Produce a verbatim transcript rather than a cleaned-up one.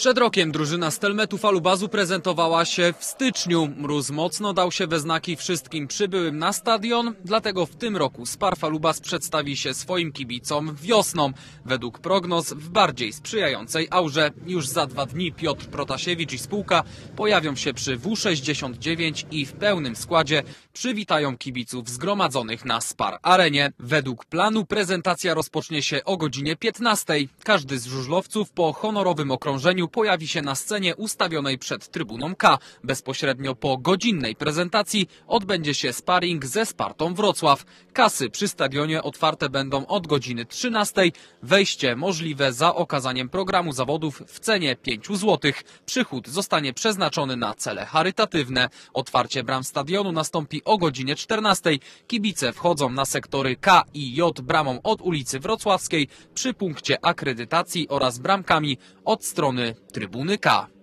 Przed rokiem drużyna Stelmetu Falubazu prezentowała się w styczniu. Mróz mocno dał się we znaki wszystkim przybyłym na stadion, dlatego w tym roku Spar Falubaz przedstawi się swoim kibicom wiosną. Według prognoz w bardziej sprzyjającej aurze. Już za dwa dni Piotr Protasiewicz i spółka pojawią się przy W sześćdziesiąt dziewięć i w pełnym składzie przywitają kibiców zgromadzonych na Spar Arenie. Według planu prezentacja rozpocznie się o godzinie piętnastej. Każdy z żużlowców po honorowym okrążeniu pojawi się na scenie ustawionej przed trybuną K. Bezpośrednio po godzinnej prezentacji odbędzie się sparring ze Spartą Wrocław. Kasy przy stadionie otwarte będą od godziny trzynastej. Wejście możliwe za okazaniem programu zawodów w cenie pięć złotych. Przychód zostanie przeznaczony na cele charytatywne. Otwarcie bram stadionu nastąpi o godzinie czternastej. Kibice wchodzą na sektory K i J bramą od ulicy Wrocławskiej przy punkcie akredytacji oraz bramkami od strony trybuny K.